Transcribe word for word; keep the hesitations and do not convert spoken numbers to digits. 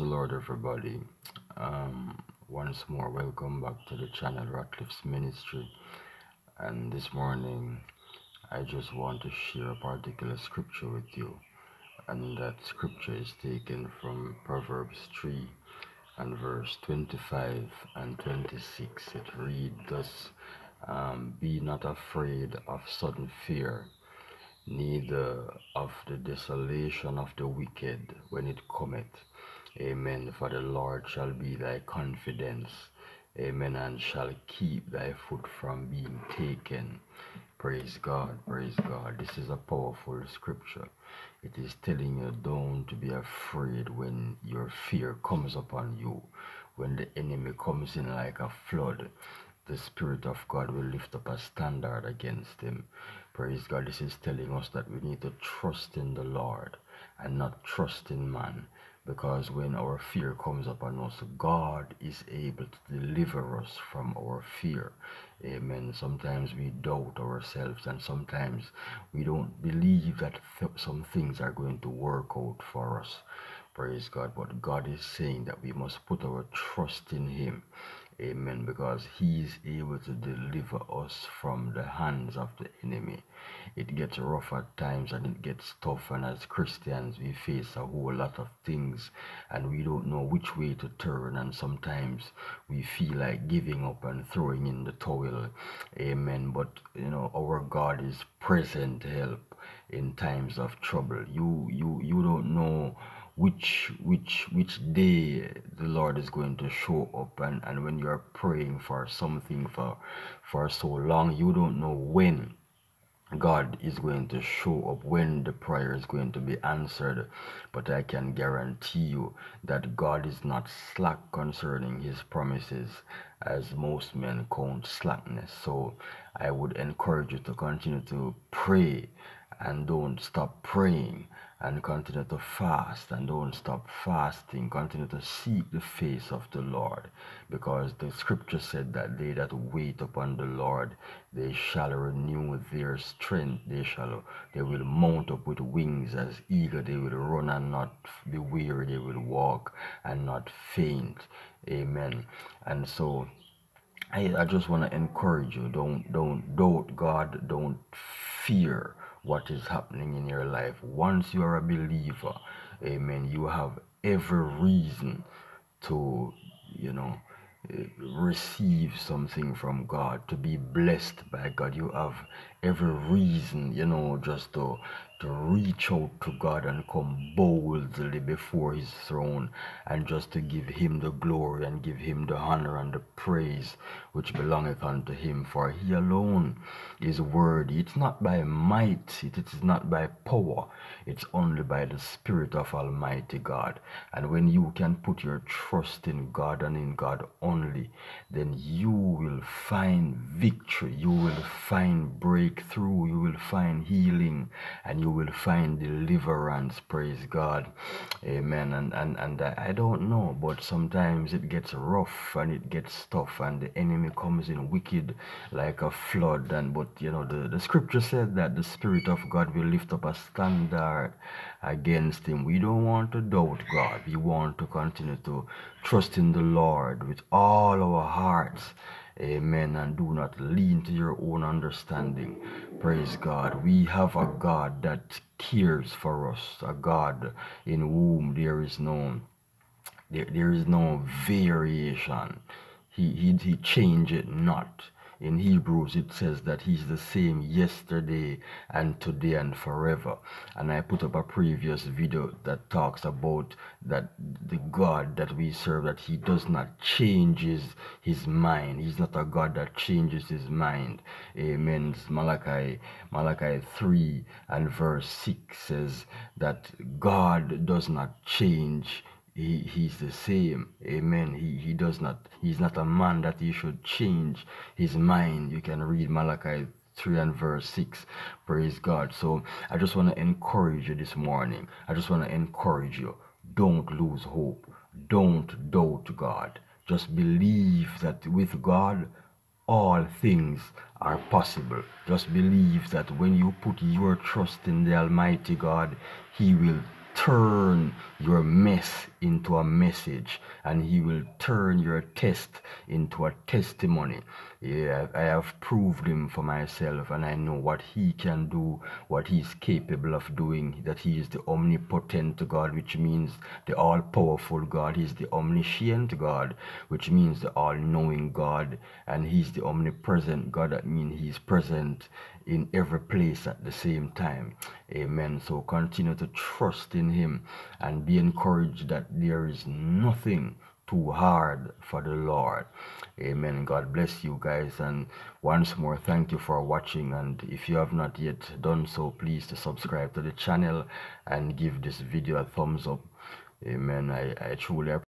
the Lord, everybody. Um, once more, welcome back to the channel Ratcliffe's Ministry. And this morning, I just want to share a particular scripture with you. And that scripture is taken from Proverbs three and verse twenty-five and twenty-six. It reads thus, um, Be not afraid of sudden fear, neither of the desolation of the wicked when it cometh. Amen. For the Lord shall be thy confidence. Amen. And shall keep thy foot from being taken. Praise God. Praise God. This is a powerful scripture. It is telling you don't be afraid when your fear comes upon you. When the enemy comes in like a flood, the Spirit of God will lift up a standard against him. Praise God. This is telling us that we need to trust in the Lord and not trust in man. Because when our fear comes upon us, God is able to deliver us from our fear. Amen. Sometimes we doubt ourselves, and sometimes we don't believe that th some things are going to work out for us. Praise God. But God is saying that we must put our trust in him. Amen. Because he is able to deliver us from the hands of the enemy. It gets rough at times and it gets tough, and as Christians we face a whole lot of things and we don't know which way to turn, and sometimes we feel like giving up and throwing in the towel. Amen. But you know, our God is present help in times of trouble. You you you don't know which which which day the Lord is going to show up, and and when you're praying for something for for so long, you don't know when God is going to show up, when the prayer is going to be answered. But I can guarantee you that God is not slack concerning his promises, as most men count slackness. So I would encourage you to continue to pray and don't stop praying, and continue to fast and don't stop fasting. Continue to seek the face of the Lord, because the scripture said that they that wait upon the Lord, they shall renew their strength. They shall they will mount up with wings as eagle. They will run and not be weary. They will walk and not faint. Amen. And so I, I just want to encourage you, don't don't doubt God, don't fear what is happening in your life. Once you are a believer, amen, you have every reason to, you know, eh, receive something from God, to be blessed by God. You have every reason, you know, just to to reach out to God and come boldly before his throne, and just to give him the glory and give him the honor and the praise which belongeth unto him. For he alone is worthy. It's not by might, it is not by power, it's only by the Spirit of Almighty God. And when you can put your trust in God and in God only, then you will find victory, you will find breakthrough, you will find healing, and you will find deliverance. Praise God. Amen. And and and I, I don't know, but sometimes it gets rough and it gets tough, and the enemy comes in wicked like a flood. And but you know, the, the scripture said that the Spirit of God will lift up a standard against him. We don't want to doubt God. We want to continue to trust in the Lord with all our hearts. Amen. And do not lean to your own understanding. Praise God. We have a God that cares for us, a God in whom there is no there, there is no variation. He he he changed it not. In Hebrews it says that he's the same yesterday and today and forever. And I put up a previous video that talks about that the God that we serve, that he does not change his, his mind. He's not a God that changes his mind. Amen. Malachi, Malachi three and verse six says that God does not change. He, he's the same. Amen. He, he does not, he's not a man that he should change his mind. You can read Malachi three and verse six. Praise God. So I just want to encourage you this morning. I just want to encourage you. Don't lose hope. Don't doubt God. Just believe that with God, all things are possible. Just believe that when you put your trust in the Almighty God, he will turn your mess into a message, and he will turn your test into a testimony. Yeah, I have proved him for myself, and I know what he can do, what he's capable of doing, that he is the omnipotent God, which means the all-powerful God. He's the omniscient God, which means the all-knowing God, and he's the omnipresent God. That means he's present in every place at the same time. Amen. So continue to trust in him and be encouraged that there is nothing too hard for the Lord. Amen. God bless you guys, and once more thank you for watching, and if you have not yet done so, please to subscribe to the channel and give this video a thumbs up. Amen. I, I truly appreciate